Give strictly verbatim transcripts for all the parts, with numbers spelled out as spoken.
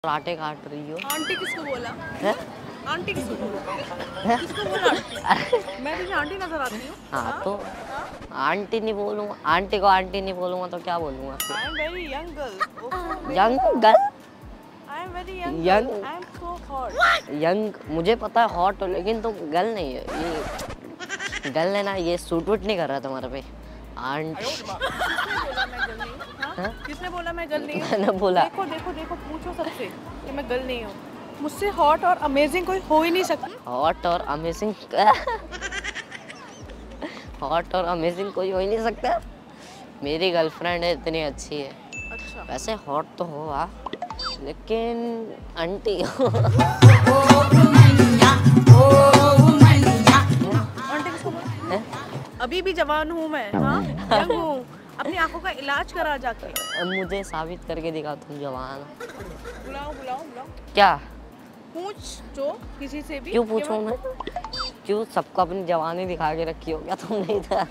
पराठे काट रही हो। आंटी किसको बोला है? आंटी किसको बोला किसको बोला आंटी? मैं तुझे आंटी नजर आती हूँ? हाँ तो आंटी नहीं बोलूँगा, आंटी को आंटी नहीं बोलूँगा तो क्या बोलूँगा? I am very young girl. Young girl? I am very young Young? I am so hot. Young मुझे पता है हॉट हो, लेकिन तो गर्ल नहीं है ये। गर्ल है ना, ये सूट वूट नहीं कर रहा तुम्हारे पे। आंटी किसने बोला मैं गर्ल नहीं हूँ? मैंने बोला। देखो देखो देखो पूछो सबसे कि मैं गर्ल नहीं हूँ। मुझसे हॉट और अमेजिंग कोई हो ही नहीं सकता। हॉट और अमेजिंग हॉट और अमेजिंग कोई हो ही नहीं सकता। मेरी गर्लफ्रेंड है, इतनी अच्छी है। अच्छा वैसे हॉट तो हो आ, लेकिन आंटी हो। आंटी किसको बोला? अभी भी जवान हूँ मैं, हाँ यंग हूँ। अपनी आंखों का इलाज करा जाके। मुझे साबित करके दिखा तुम जवान हो। बुलाओ बुलाओ बुलाओ। क्या पूछ जो किसी से भी। क्यों पूछूं मैं? क्यों सबको अपनी जवानी दिखा के रखी हो क्या तुम? नहीं था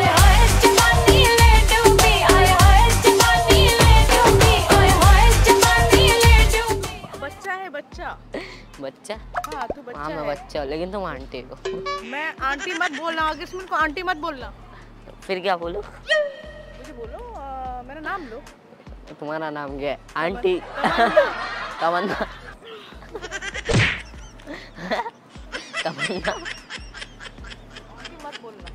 बच्चा है बच्चा। बच्चा? हाँ तू बच्चा हाँ मैं है। बच्चा हूँ, लेकिन तुम आंटी हो। मैं आंटी मत बोलना, आगे सुन को आंटी मत बोलना। फिर क्या बोलूं? मुझे बोलो आ, मेरा नाम लो। तुम्हारा नाम क्या है? आंटी तमन्ना। तमन्ना आंटी मत बोलना।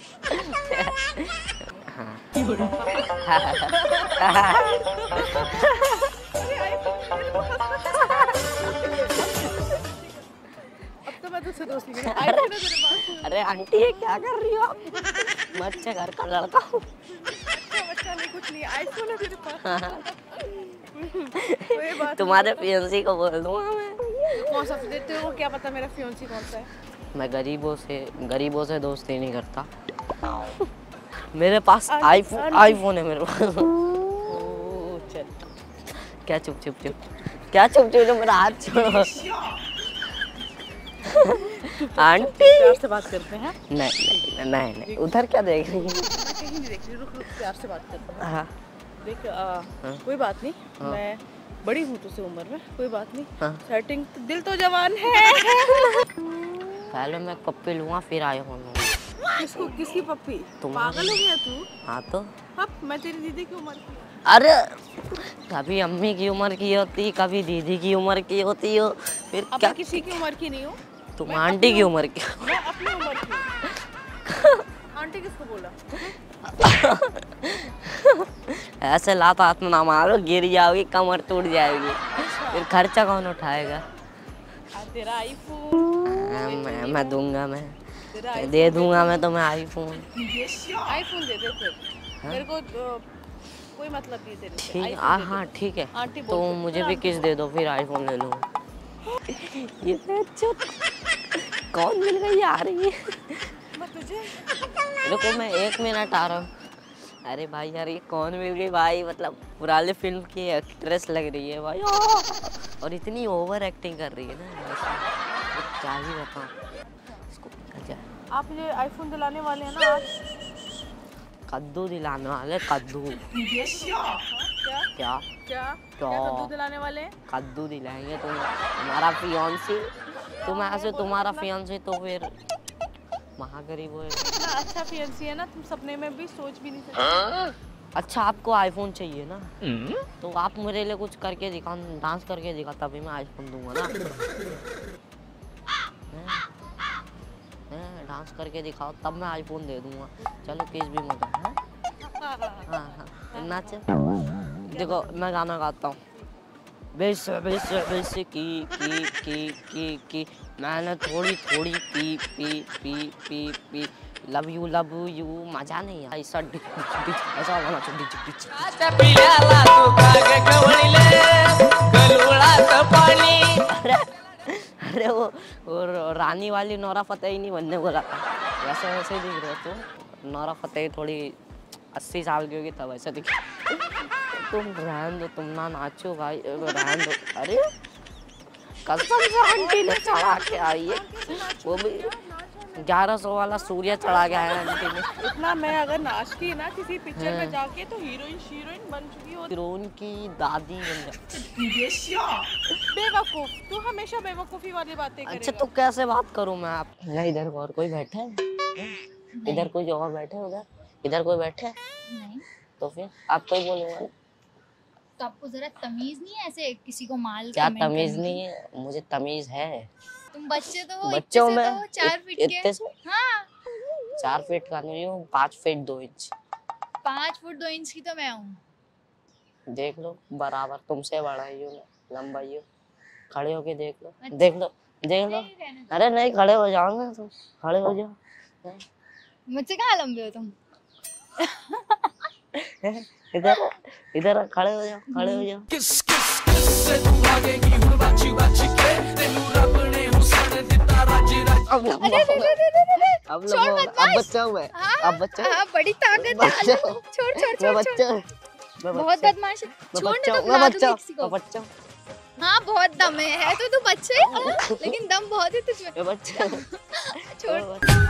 अब तो मैं तुझसे दोस्ती नहीं आई थी ना तेरे पास। अरे आंटी ये क्या कर रही हो आप? मैं अच्छे घर का लड़का हूँ। अच्छा बच्चा नहीं कुछ नहीं, आईफोन है तेरे पास। कोई बात तुम्हारे फियांसी को बोल दूंगा मैं। कौन सा देते हो? क्या पता मेरा फियांसी कौन सा है। मैं गरीबों से गरीबों से दोस्ती नहीं करता। मेरे पास आईफोन आईफोन है मेरे पास। क्या चुप चुप चुप क्या चुप चुप मेरा हाथ छोड़ो। आंटी प्यार से बात करते हैं। नहीं नहीं नहीं नहीं उधर क्या देख रही है? मैं कहीं नहीं देख रही, रुक रुक प्यार से बात करते हैं। हाँ देख आ, कोई बात नहीं। हाँ। मैं बड़ी हूँ तुझसे उम्र में, कोई बात नहीं। हाँ। सेटिंग तो, दिल तो जवान है। पहले मैं पप्पी लूँगा फिर आईफोन लूँगा। किसको किसकी पप्पी? तुम। पागल हो गया तू? हाँ तो अब मैं तेरी दीदी की उम्र की। अरे कभी अम्मी की उम्र की होती, कभी दीदी की उम्र की होती हो, फिर अब क्या? मैं किसी की उम्र की नहीं हूँ। तुम आंटी की उम्र की। मैं अपनी उम्र की हूँ। आंटी किसको बोला? ऐसे लात हाथ में ना मारो, गिर जाओगी, कमर टूट जाएगी। फिर खर्चा कौन उठाएगा? आ, तेरा आईफोन। हाँ, मैं मैं दूंगा मैं तेरा दे दूंगा मैं तुम्हें आईफोन। आईफोन दे दे फिर। मेरे को अ, कोई मतलब नहीं तेरे से। ठीक हाँ हाँ ठीक है, आंटी तो बोल मुझे भी किस दे दो फिर आईफोन ले लूँगा। ये बच्चों कौन मिल गई आ रही है? मैं तुझे रुको मैं एक मिनट आ रहा हूँ। अरे भाई यार ये कौन मिल गई भाई? मतलब पुराने फिल्म की एक्ट्रेस लग रही है भाई, और इतनी ओवर एक्टिंग कर रही है ना, तो क्या ही बताऊँ इसको। अच्छा आप मुझे आईफोन दिलाने वाले हैं ना आज? कद्दू दिलाने वाले कद्दू। क्या क्या क्या क्या कद्दू दिलाने वाले हैं? कद्दू दिलाएंगे तुम, तुम्हारा फियांसी। तुम ऐसे तुम्हारा फियांसी तो फिर महागरीब हो। इतना अच्छा फियांसी है ना, तुम सपने में भी सोच भी नहीं सकते। अच्छा आपको आईफोन चाहिए ना, तो आप मेरे लिए कुछ करके दिखाओ, डांस करके दिखा, तभी मैं आईफोन दूंगा ना। डांस करके दिखाओ तब मैं आईफोन दे दूंगा। चलो किस भी मजा है। हाँ हाँ नाच। देखो मैं गाना गाता हूँ। बेस बेस बेस की की की की की मैंने थोड़ी थोड़ी पी पी पी पी पी लव यू लव यू मजा नहीं है ऐसा डिच डिच डिच ऐसा गाना चुप डिच डिच अच्छा पियाला तू कागे कवळीले गलुळात पाणी। अरे अरे वो वो रानी वाली नोरा फतेही नहीं बनने बोला था, वैसे वैसे ही दिख रहे तो। नोरा फतेही थोड़ी अस्सी साल की होगी तब ऐसा दिख। तुम रहन दो, तुम ना नाचो भाई, रहन दो। अरे कसम से आंटी ने चढ़ा के आई है वो भी। ग्यारह सौ वाला सूर्य चढ़ा गया है आंटी ने। इतना मैं अगर नाचती ना किसी पिक्चर में जाके तो हीरोइन हीरोइन बन चुकी हो। हीरोइन की दादी बन जाती। बेवकूफ, तू हमेशा बेवकूफी वाली बातें करेगा। अच्छा तो कैसे बात करूं मैं आप? इधर और कोई बैठा है? इधर कोई और बैठे? उधर इधर कोई बैठे? नहीं। तो फिर आप कोई बोलूंगा। तो आपको जरा तमीज नहीं है ऐसे किसी को माल क्या कमेंट तमीज करने नहीं है? मुझे तमीज है। तुम बच्चे तो हो, बच्चों इतने से में तो चार फीट इतने के। से हाँ चार फीट का नहीं हूँ, पाँच फीट दो इंच। पाँच फुट दो इंच की तो मैं हूँ। देख लो बराबर तुमसे बड़ा ही हूँ, लंबाई हूँ। खड़े होके देख लो। अच्छा। देख लो देख लो। अरे नहीं खड़े हो जाओ ना तुम, खड़े हो जाओ। मुझसे कहाँ लंबे हो तुम? इधर इधर खड़े हो जाओ, खड़े हो जाओ। किस किस किस से तू भागेगी हुन बाची बाची के तेनू रब ने हुसन दिता राज राज। अब अरे अरे अरे अरे अरे अब छोड़ मत अब बच्चा हूँ मैं। हाँ, अब बच्चा हाँ बड़ी ताकत है। बच्चा छोड़ छोड़ मैं छोड़ बच्चा छोड़। मैं बहुत बच्चा बदमाश है। मैं छोड़ बच्चा ना हूँ, तो मैं ला बच्चा दूंगी हूँ, किसी मैं को। बच्चा हूँ, हाँ बहुत दम है, है तो तू बच्चे लेकिन दम बहुत है तुझमें। मैं बच्चा हूँ। छोड़।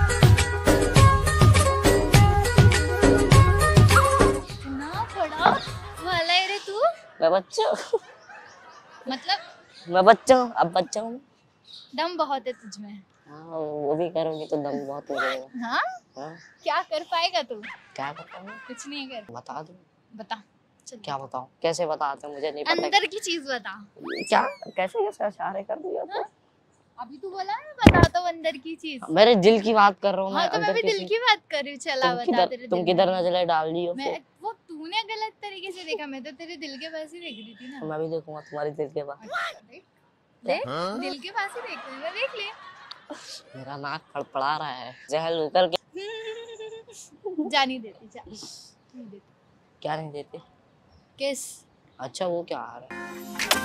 इतना बड़ा वाला है रे तू। मैं बच्चा हूँ, मतलब मैं बच्चा हूँ, अब बच्चा हूँ। दम बहुत है तुझमें। हाँ वो भी करोगे तो दम बहुत मिलेगा। हाँ हाँ क्या कर पाएगा तू? क्या बताऊँ? कुछ नहीं कर। बता दो। बता चल। क्या बताऊँ? कैसे बताते मुझे नहीं पता। अंदर की चीज बता। क्या कैसे कैसे इशारे कर दिया तो? अभी तू बोला ना बता तो अंदर की चीज। मेरे दिल की बात कर रहा हूँ हाँ मैं। तो मैं अंदर भी दिल किसी- की बात कर रही हूँ। चला तुम बता किधर तेरे तुम दिल किधर में। नजरें डाल दी हो मैं फिर? वो तूने गलत तरीके से देखा, मैं तो तेरे दिल के पास ही देख रही थी ना। मैं भी देखूंगा तुम्हारी दिल के बाद। अच्छा, देख देख दिल के पास ही देख रहे हैं, देख ले। मेरा नाक फड़फड़ा रहा है जहल उतर के। जा नहीं देती, जा नहीं देती। क्या नहीं देते? किस? अच्छा वो क्या आ रहा है?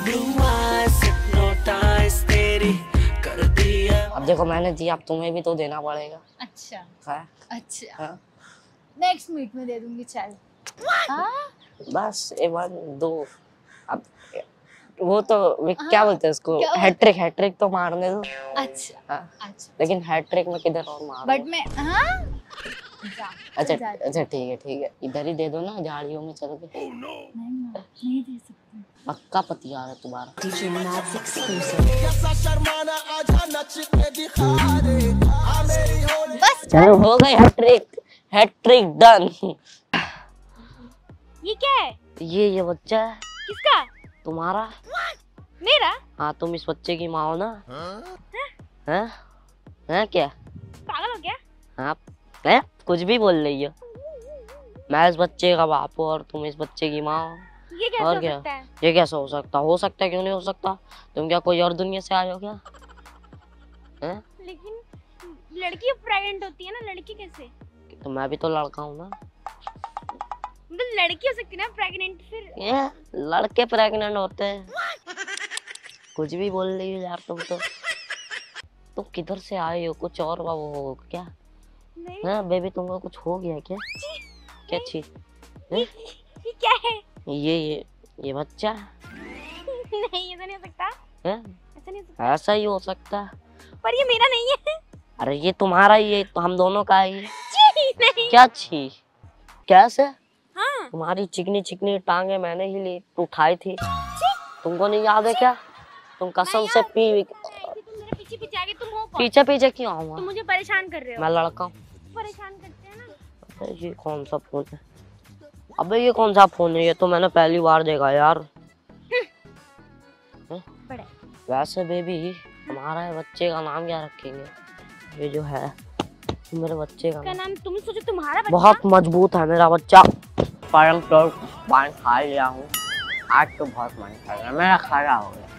कर दिया अब देखो मैंने दिया, अब तुम्हें भी तो देना पड़ेगा। अच्छा है? अच्छा हाँ? नेक्स्ट मीट में दे दूंगी चल। हाँ बस एक बार दो। अब वो तो वे हाँ, क्या बोलते हैं उसको? क्या बोलते हैं? हैट्रिक हैट्रिक तो मारने दो। अच्छा हाँ? अच्छा लेकिन हैट्रिक में किधर और मार? बट मैं हाँ जा, अच्छा जा, जा। अच्छा ठीक है ठीक है, इधर ही दे दो ना, झाड़ियों में चल के। नहीं ना, नहीं दे सकती। पक्का पति आ रहा है तुम्हारा। कैसा शर्माना आजा नच के दिखा दे आ मेरी होली। बस चलो हो गई हैट्रिक, हैट्रिक डन। ये क्या है? ये ये बच्चा है किसका? तुम्हारा। मेरा? हाँ तुम इस बच्चे की माँ हो ना? हैं? हैं क्या? पागल हो गया? हाँ हैं? कुछ भी बोल रही हो। मैं इस बच्चे का बाप हूँ और तुम इस बच्चे की माँ हो। ये कैसे और हो क्या? सकता है? ये कैसे हो सकता? हो सकता है, क्यों नहीं हो सकता? तुम क्या कोई और दुनिया से आए हो क्या? हैं? लेकिन लड़की प्रेग्नेंट होती है ना, लड़की कैसे? तो मैं भी तो लड़का हूँ ना। मतलब लड़की हो सकती है ना प्रेग्नेंट, फिर ये लड़के प्रेग्नेंट होते हैं। कुछ भी बोल रही हो यार तुम तो। तुम किधर से आए हो? कुछ और वो हो क्या? नहीं। हाँ बेबी तुमको कुछ हो गया क्या? क्या छी? ये, ये क्या है? ये ये ये बच्चा नहीं ऐसा नहीं हो सकता। है? ऐसा नहीं हो सकता। ऐसा ही हो सकता है। पर ये मेरा नहीं है। अरे ये तुम्हारा ही है, तो हम दोनों का ही है। छी, नहीं। क्या छी? कैसे? हाँ। तुम्हारी चिकनी चिकनी टांगे मैंने ही ली उठाई थी। तुमको नहीं याद है क्या? तुम कसम से पी आई थी, तुम मेरे पीछे पीछे आ गए। तुम हो कौन? पीछे पीछे क्यों आऊंगा? तुम मुझे परेशान कर रहे हो। मैं लड़का हूँ। परेशान करते हैं ना। अबे ये कौन सा फोन है? अबे ये कौन सा फोन है? ये तो मैंने पहली बार देखा यार। बड़े। वैसे बेबी हमारा बच्चे का नाम क्या रखेंगे? ये जो है मेरे बच्चे का क्या नाम नाम? तुम सोचो तुम्हारा बच्चा? बहुत मजबूत है मेरा बच्चा। परम तो पान खा लिया हूँ आज तो बहुत मन कर रहा है, मेरा खाना हो गया।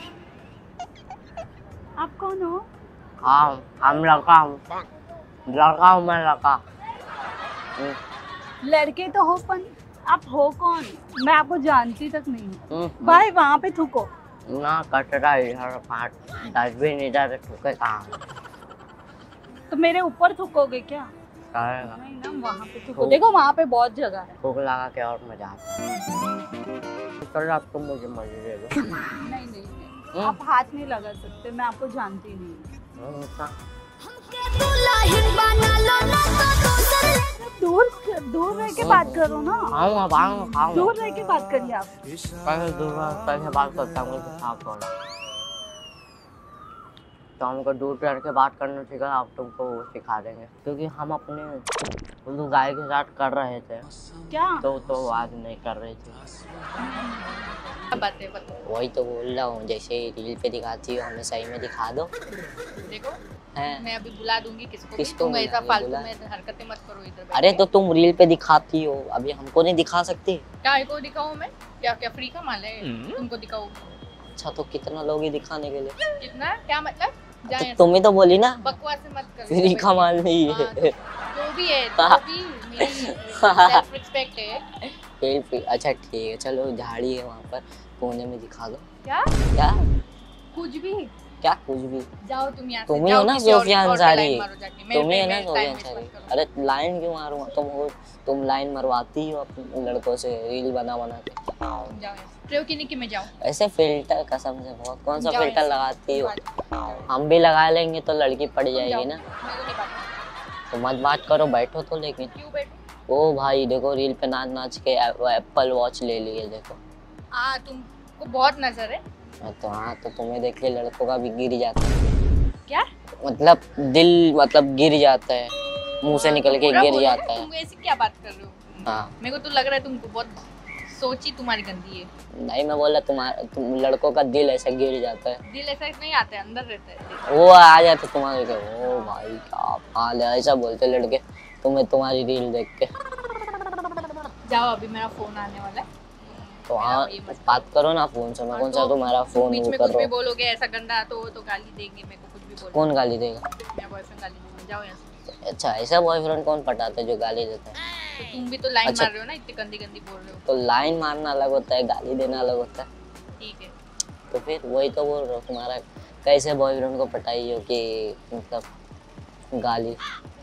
आप कौन हो? हाँ हम लड़का हूँ, लड़का हूँ मैं लड़का। लड़के तो हो पर आप हो कौन? मैं आपको जानती तक नहीं हूँ। हम्म, भाई वहाँ पे थूको। ना कचरा इधर फाट, डस्टबिन इधर ठुके कहाँ? तो मेरे ऊपर थूकोगे क्या? करेगा नहीं ना, वहाँ पे थूको। देखो वहाँ पे बहुत जगह है। भूख लगा के और मजा आता। चल आप तुम मुझे मजे दे दो। नहीं नहीं नहीं, आप हाथ नहीं लगा सकते, मैं आपको जानती नहीं हूँ। हम्म, दूर दूर रह के बात करो ना। खाऊंगा खाऊंगा खाऊंगा दूर रह के बात करिए आप। कैसे दूर कैसे बात करता हूँ मुझे साफ बोला। तो हमको दूर करके बात करना सीखा, आप तुमको वो सिखा देंगे क्योंकि हम अपने उल्लू गाय के साथ कर रहे थे क्या तो तो आज नहीं कर रहे थे। बातें बता। वही तो बोल रहा हूँ, जैसे रील पे दिखाती हो हमें सही में दिखा दो। देखो है मैं अभी बुला दूंगी किसको, किसको तुम ऐसा बुलाएंगे? फालतू बुला। में हरकतें मत करो इधर। अरे तो तुम रील पे दिखाती हो, अभी हमको नहीं दिखा सकती? क्या को दिखाऊं मैं? क्या क्या फ्री का माल है तुमको दिखाऊं? अच्छा तो कितना लोगे दिखाने के लिए? कितना क्या मतलब? तो जाए तुम ही तो बोली ना बकवास मत करो। फ्री का माल नहीं है। हाँ, तो जो भी है जो भी मेरी सेल्फ रिस्पेक्ट है। फेल फ्री, अच्छा ठीक है चलो झाड़ी है वहाँ पर कोने में दिखा दो। क्या क्या कुछ भी क्या कुछ भी? जाओ तुम यहाँ से। तुम ही जाओ हो ना किसी और- सोफिया और पे अंसारी, लाइन मारो जाके। मेरे तुम ही पे- हो ना मेरे सोफिया time waste अंसारी। मत करो। अरे लाइन क्यों मारूंगा? तुम हो तुम लाइन मरवाती हो अपने लड़कों से रील बना बना के। जाओ यहाँ से। प्रयोग की निकी में जाओ। ऐसे फिल्टर कसम से बहुत कौन सा जाओ फिल्टर ऐसे। लगाती हो? जाओ। हम भी लगा लेंगे तो लड़की पड़ तुम जाएगी जाओ। ना। मेरे को नहीं बात करनी। तो मत बात करो, बैठो तो। लेकिन क्यों बैठो? ओ भाई देखो रील पे नाच नाच के एप्पल वॉच ले लिए देखो। हाँ तुमको बहुत नजर है। तो हाँ तो तुम्हें देख के लड़कों का भी गिर जाता है, क्या मतलब दिल मतलब गिर जाता है, मुंह से निकल के पूरा गिर बोलो, जाता है। तुम ऐसी क्या बात कर रहे हो? हाँ मेरे को तो लग रहा है तुमको बहुत सोची तुम्हारी गंदी है। नहीं मैं बोला तुम्हारा तुम लड़कों का दिल ऐसा गिर जाता है, दिल ऐसा नहीं आता है, अंदर रहता है। वो आ जाता तुम्हारे के। ओ भाई क्या हाल है, ऐसा बोलते लड़के तुम्हें तुम्हारी रील देख के। जाओ अभी मेरा फोन आने वाला है। तो हाँ ये मत बात करो ना फोन से। मैं कौन सा तुम्हारा तुम फोन बीच वो में कर कुछ भी रहा हूँ? बोलोगे ऐसा गंदा तो वो तो गाली देंगे मेरे को, कुछ भी बोलो। कौन गाली देगा? मेरा बॉयफ्रेंड गाली देंगे। जाओ यहाँ से। अच्छा ऐसा बॉयफ्रेंड कौन पटाता है जो गाली देता है? तो तुम भी तो लाइन अच्छा। मार रहे हो ना, इतनी गंदी गंदी बोल रहे हो। तो लाइन मारना अलग होता है, गाली देना अलग होता है। ठीक है तो फिर वही तो बोल रहा हूँ, तुम्हारा कैसे बॉयफ्रेंड को पटाई हो कि मतलब गाली।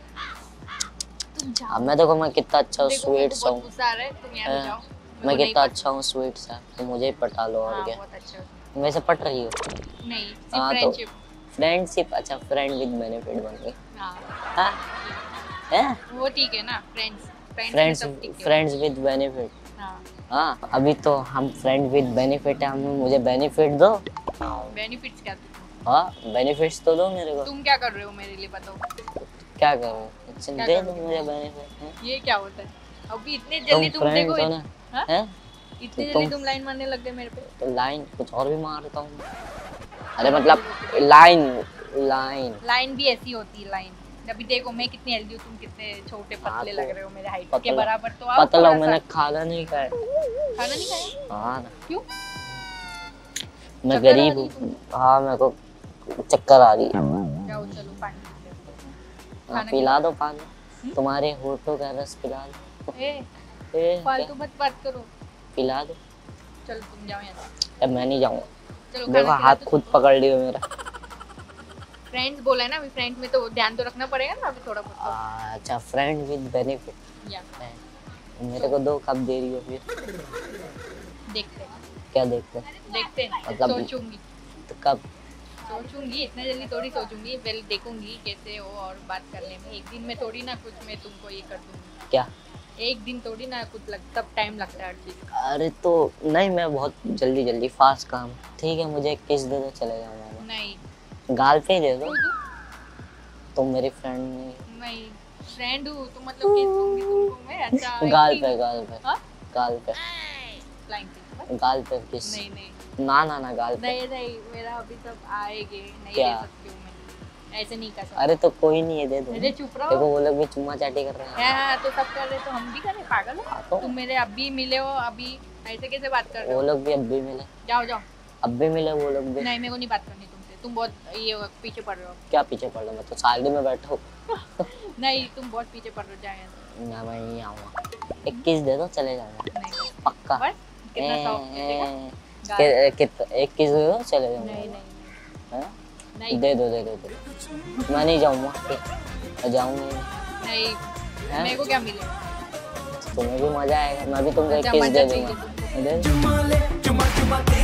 तुम जाओ। अब मैं देखो मैं कितना अच्छा देखो मेरे स्वीट को सा बहुत हूँ, गुस्सा आ रहा है, तुम यहाँ से हाँ। जाओ। मैं मेरे को कितना नहीं अच्छा हूँ स्वीट सा, तो मुझे ही पटा लो पता- और हाँ, क्या। बहुत अच्छा हो। तुम वैसे पट रही हो? नहीं सिर्फ हाँ, तो- फ्रेंडशिप। फ्रेंडशिप, अच्छा फ्रेंड विद बेनिफिट बन गई। हाँ हाँ हैं? वो ठीक है ना, friends friends friends with benefit. हाँ हाँ अभी तो हम फ्रेंड विद बेनिफिट है, हम मुझे बेनिफिट दो। बेनिफिट्स क्या? हाँ बेनिफिट्स तो दो मेरे को। तुम क्या कर रहे हो मेरे लिए बताओ? क्या करूँ? अच्छा क्या दे कर दो रहे हो? मुझे बेनिफिट। ये क्या होता है? अभी इतने तुम जल्दी तुम देखो फ्रेंड्स हो ना? हाँ? हैं? इतनी तो जल्दी तुम- तुम लाइन मारने लग गए मेरे पे। तो लाइन कुछ और भी मारता हूँ। अरे मतलब लाइन लाइन लाइन भी ऐसी होती है लाइन। अभी देखो मैं कितनी हेल्दी हूँ, तुम कितने छोटे हाँ, पतले तो लग रहे हो मेरे हाइट के पतला- बराबर। तो आओ पतला थोड़ा मैंने सा। खाना नहीं खाया। खाना नहीं खाया? हाँ ना क्यों? मैं चक्कर आ गरीब रही हूँ। हाँ मेरे को चक्कर आ रही है। जाओ चलो पानी पी लो। हाँ, खाना पिला दो पानी, तुम्हारे होठों का रस पिला दो। ए ए, फालतू क्या? मत बात करो। पिला दो। चलो तुम जाओ यहाँ से। अब मैं नहीं जाऊँगा। चलो देखो खाना हाथ खिला खुद पकड़ लियो मेरा। फ्रेंड्स बोला है ना, अभी फ्रेंड्स में तो ध्यान तो रखना पड़ेगा ना अभी थोड़ा बहुत। आ, अच्छा फ्रेंड विद बेनिफिट या मेरे को दो, कब दे रही हो फिर? देखते हैं क्या देखते हैं? देखते हैं मतलब- सोचूंगी तो कब? सोचूंगी इतना जल्दी थोड़ी सोचूंगी, पहले देखूंगी कैसे हो और बात करने में। एक दिन में थोड़ी ना कुछ मैं तुमको ये कर दूंगी। क्या? एक दिन थोड़ी ना कुछ लग, तब टाइम लगता है हर चीज का। अरे तो नहीं मैं बहुत जल्दी जल्दी फास्ट काम। ठीक है मुझे एक किस दे दो, चले जाऊँगा। नहीं गाल पे ही दे दो। क्यों दूं? तुम मेरी फ्रेंड नहीं। नहीं फ्रेंड हूँ तो मतलब किस दूंगी तुमको मैं? अच्छा गाल एक पे दिन- गाल पे हाँ? गाल पे Flying kiss, बस? गाल पे किस। नहीं नहीं ना ना ना गाल पे। नहीं नहीं मेरा अभी तब आएगी नहीं क्या? दे सकती हूँ मैं, ऐसे नहीं कर सकती। अरे तो कोई नहीं है, दे दो। अरे चुप रहो। देखो वो लोग भी चुम्मा चाटी कर रहे हैं। हाँ तो सब कर रहे तो हम भी करें? पागल हो हाँ, तो तुम? मेरे अभी मिले हो अभी, ऐसे कैसे बात कर रहे वो हो? लोग भी अब भी मिले। जाओ जाओ। अब भी मिले वो लोग भी। नहीं मेरे को नहीं बात करनी तुमसे, तुम बहुत ये पीछे पड़ रहे हो। क्या पीछे पड़ रहा? मैं तो साइड में बैठा हूँ। नहीं तुम बहुत पीछे पड़ रहे हो, जाओ यहाँ से। ना मैं नहीं आऊँगा। एक किस दे दो, चले जाऊँगा नहीं पक्का। बस कितना ए, शौक है, देखा? ए, गाल- कि- कित- एक किस दे दो, चले जाऊँगा। नहीं नहीं हाँ? नहीं दे दो दे दो दे दो। मैं नहीं जाऊँगा, मैं जाऊँगा नहीं हैं? मेरे को क्या मिलेगा? तुम्हें भी मजा आएगा, मैं भी तुमको एक अच्छा, किस मजा दे चाहिए दूंगा। तुमको। दे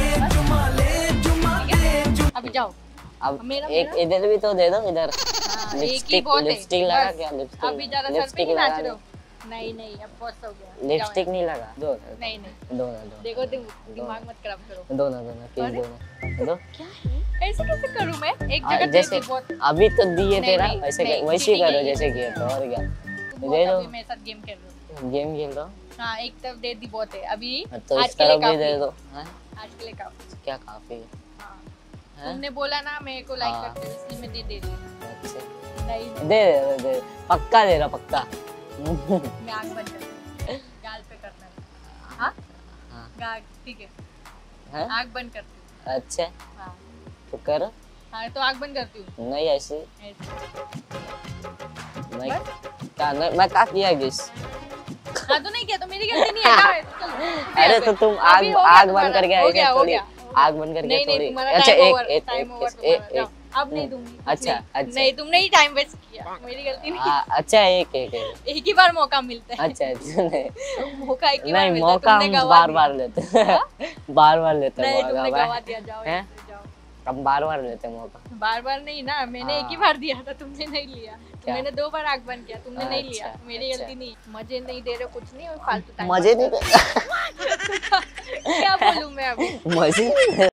दो। अभी जाओ। अब मेरा- एक मेरा? इधर भी तो दे दो, इधर हाँ, एक ही लिपस्टिक बहुत है लिपस्टिक लगा बस। क्या लिपस्टिक अभी ज्यादा सर पे लिपस्टिक नहीं नाच लगा रहे हो नहीं नहीं अब बहुत हो गया लिपस्टिक जाओ। नहीं लगा दो ना नहीं नहीं दो ना दो देखो तुम दिमाग मत खराब करो दो ना दो ना किस दो ना दो क्या है ऐसे कैसे करूं मैं एक आ, जगह जैसे जैसे बहुत अभी तो दिए नहीं, तेरा नहीं, वैसे नहीं, वैसे ही cheating करो है ये। जैसे किया तो और क्या तुम दे बहुत दो अभी मेरे साथ गेम खेल रहे हो गेम खेल रहा हाँ एक तरफ दे दी बहुत है अभी तो आज इस के लिए तरफ भी दे काफी दो हैं आज के लिए काफी क्या काफी है हाँ हैं? तुमने बोला ना मेरे को लाइक हाँ। करते हो इसलिए मैं दे देती हूँ अच्छा नहीं नहीं दे दे दे पक्का दे रहा पक्का मैं आग बंद करती हूँ गाल पे करना है हाँ हाँ गाल ठीक है हैं आग बंद करती हूँ अच्छा हाँ तो कर हाँ तो आग बंद करती हूँ नहीं ऐसे ऐसे। मैं क्या नहीं मैं क्या किया गिस हाँ तो नहीं किया तो मेरी गलती नहीं है क्या है? चलो, उठो अरे यहाँ तो पे। तुम आग अभी हो गया आग बंद तुम्हारा, करके हो ऐसे गया हो थोड़ी गया आग बंद करके नहीं नहीं थोड़ी तुम्हारा अच्छा टाइम एक ओवर एक टाइम ओवर एक एक तुम्हारा एक जाओ, अब नहीं दूंगी अच्छा, नहीं, अच्छा। नहीं तुमने ही टाइम वेस्ट किया मेरी गलती नहीं हाँ, अच्छा एक एक एक एक ही बार मौका मिलता है अच्छा अच्छा नहीं मौका एक ही बार नहीं मिलता है मौका तुमने हम गवा बार दिया। बार लेते हैं बार बार लेते हैं नहीं मौका तुमने भाई। गवा दिया जाओ हैं? ऐसे जाओ हम बार बार लेते हैं मौका बार बार नहीं ना मैंने एक ही हाँ। बार दिया था तुमने नहीं लिया तो क्या? मैंने दो बार आग बंद किया तुमने नहीं लिया अच्छा, मेरी अच्छा। गलती नहीं मजे नहीं दे रहे कुछ नहीं और फालतू टाइम मजे नहीं क्या बोलूं मैं अभी मजे नहीं